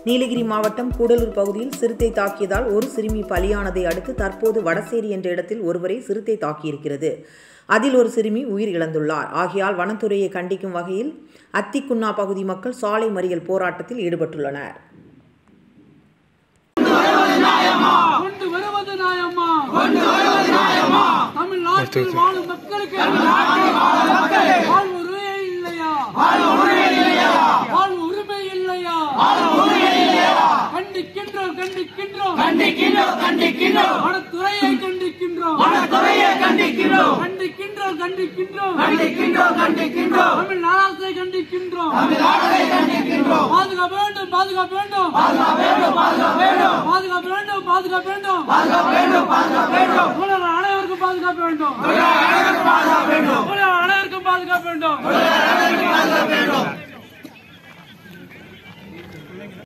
நீலகிரி மாவட்டம் கூடலூர் பகுதியில் சிறுத்தை தாக்கியதால் ஒரு சிறுமி பலியானதை அடுத்து தற்போது வடசேரி என்ற இடத்தில் ஒருவரை சிறுத்தை தாக்கியிருக்கிறது. அதில் ஒரு சிறுமி உயிர் இழந்துள்ளார். ஆகையால் வனத்துறையை கண்டிக்கும் வகையில் அத்திக்குன்னா பகுதி மக்கள் சாலை மறியல் போராட்டத்தில் ஈடுபட்டுள்ளனர். தமிழ்நாட்டில் வாழும் மக்களுக்கு உரிமை இல்லையா? கண்டிக்கின்றோம். வனத்துறையை கண்டிக்கின்றோம். தமிழ் அரசை கண்டிக்கின்றோம். பாதுகாக்க வேண்டும். அனைவருக்கும் பாதுகாக்க வேண்டும்.